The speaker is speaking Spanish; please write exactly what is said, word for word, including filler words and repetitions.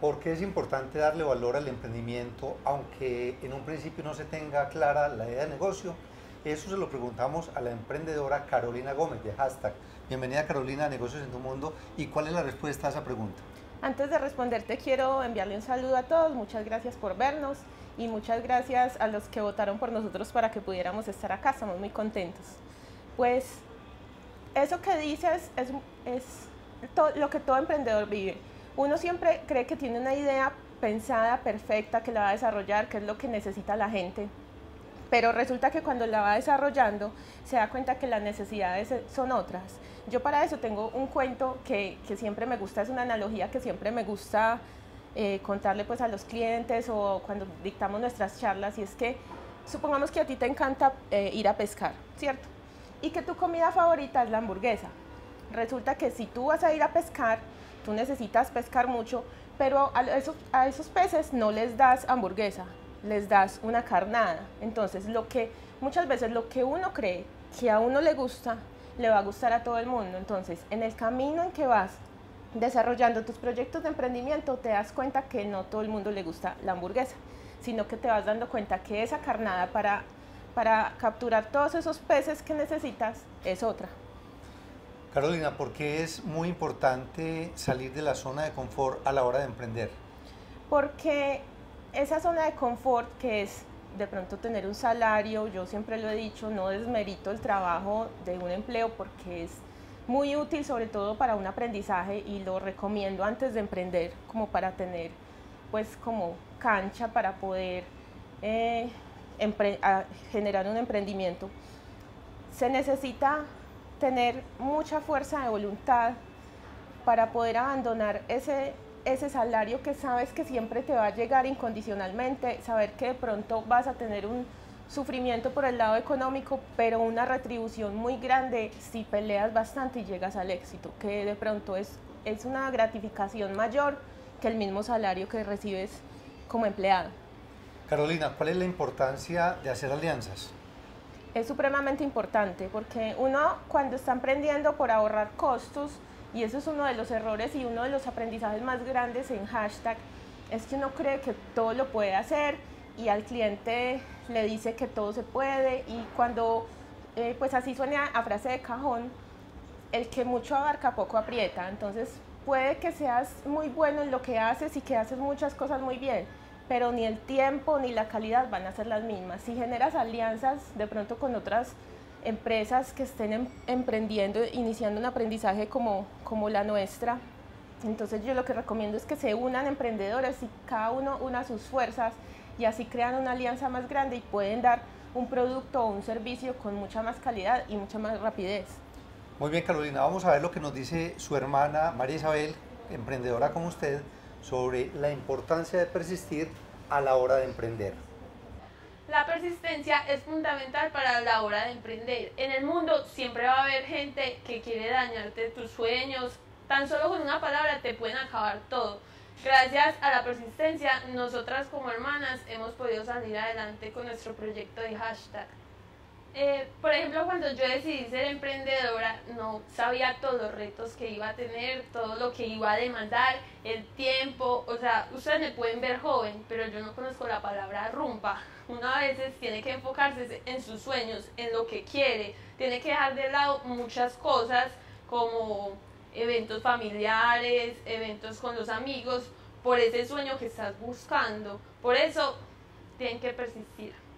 ¿Por qué es importante darle valor al emprendimiento, aunque en un principio no se tenga clara la idea de negocio? Eso se lo preguntamos a la emprendedora Carolina Gómez de Hashtag. Bienvenida, Carolina, a Negocios en tu Mundo. ¿Y cuál es la respuesta a esa pregunta? Antes de responderte, quiero enviarle un saludo a todos. Muchas gracias por vernos y muchas gracias a los que votaron por nosotros para que pudiéramos estar acá. Estamos muy contentos. Pues eso que dices es, es to- lo que todo emprendedor vive. Uno siempre cree que tiene una idea pensada, perfecta, que la va a desarrollar, que es lo que necesita la gente. Pero resulta que cuando la va desarrollando se da cuenta que las necesidades son otras. Yo para eso tengo un cuento que, que siempre me gusta, es una analogía que siempre me gusta eh, contarle pues a los clientes o cuando dictamos nuestras charlas, y es que supongamos que a ti te encanta eh, ir a pescar, ¿cierto? Y que tu comida favorita es la hamburguesa. Resulta que si tú vas a ir a pescar, tú necesitas pescar mucho, pero a esos, a esos peces no les das hamburguesa, les das una carnada. Entonces, lo que muchas veces lo que uno cree que a uno le gusta, le va a gustar a todo el mundo. Entonces, en el camino en que vas desarrollando tus proyectos de emprendimiento, te das cuenta que no todo el mundo le gusta la hamburguesa, sino que te vas dando cuenta que esa carnada para, para capturar todos esos peces que necesitas es otra. Carolina, ¿por qué es muy importante salir de la zona de confort a la hora de emprender? Porque esa zona de confort, que es de pronto tener un salario, yo siempre lo he dicho, no desmerito el trabajo de un empleo porque es muy útil, sobre todo para un aprendizaje, y lo recomiendo antes de emprender, como para tener pues como cancha para poder eh, generar un emprendimiento. Se necesita tener mucha fuerza de voluntad para poder abandonar ese, ese salario que sabes que siempre te va a llegar incondicionalmente, saber que de pronto vas a tener un sufrimiento por el lado económico, pero una retribución muy grande si peleas bastante y llegas al éxito, que de pronto es, es una gratificación mayor que el mismo salario que recibes como empleado. Carolina, ¿cuál es la importancia de hacer alianzas? Es supremamente importante porque uno cuando está emprendiendo por ahorrar costos, y eso es uno de los errores y uno de los aprendizajes más grandes en Hashtag, es que uno cree que todo lo puede hacer y al cliente le dice que todo se puede, y cuando eh, pues así suena a frase de cajón, el que mucho abarca poco aprieta. Entonces puede que seas muy bueno en lo que haces y que haces muchas cosas muy bien, pero ni el tiempo ni la calidad van a ser las mismas. Si generas alianzas de pronto con otras empresas que estén em emprendiendo, iniciando un aprendizaje como, como la nuestra, entonces yo lo que recomiendo es que se unan emprendedores y cada uno una sus fuerzas, y así crean una alianza más grande y pueden dar un producto o un servicio con mucha más calidad y mucha más rapidez. Muy bien, Carolina, vamos a ver lo que nos dice su hermana María Isabel, emprendedora como usted, sobre la importancia de persistir a la hora de emprender. La persistencia es fundamental para la hora de emprender. En el mundo siempre va a haber gente que quiere dañarte tus sueños. Tan solo con una palabra te pueden acabar todo. Gracias a la persistencia, nosotras como hermanas hemos podido salir adelante con nuestro proyecto de Hashtag. Eh, por ejemplo, cuando yo decidí ser emprendedora, no sabía todos los retos que iba a tener, todo lo que iba a demandar, el tiempo. O sea, ustedes me pueden ver joven, pero yo no conozco la palabra rumba. Uno a veces tiene que enfocarse en sus sueños, en lo que quiere, tiene que dejar de lado muchas cosas como eventos familiares, eventos con los amigos, por ese sueño que estás buscando. Por eso, tienen que persistir.